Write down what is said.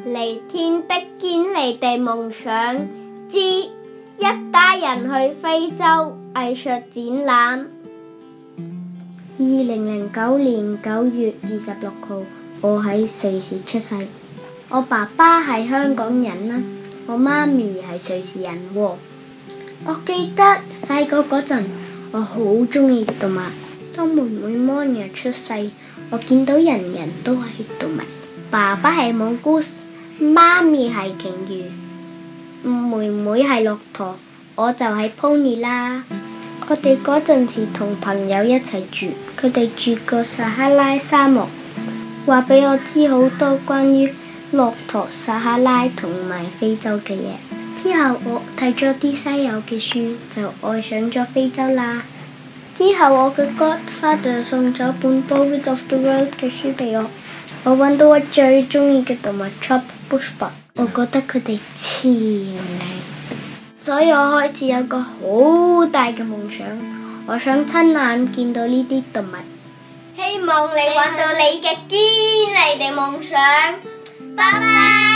離天的堅離地夢想之一家人去非洲藝術展覽。2009年9月26號，我喺瑞士出世。我爸爸係香港人啦，我媽咪係瑞士人喎。我記得細個嗰陣，我好鍾意動物。當妹妹 Monia 出世，我見到人人都係動物。爸爸係蒙古斯，媽咪係鯨魚，妹妹係駱駝，我就係 pony 啦。我哋嗰陣時同朋友一齊住，佢哋住過撒哈拉沙漠，話俾我知好多關於駱駝、撒哈拉同埋非洲嘅嘢。之後我睇咗啲西遊嘅書，就愛上咗非洲啦。之後我嘅 godfather 送咗本《Boys of the World》嘅書俾我，我揾到我最鍾意嘅動物 Chop Bushbuck， 我覺得佢哋超靚，所以我開始有個好大嘅夢想，我想親眼見到呢啲動物。希望你揾到你嘅堅離地夢想，拜拜。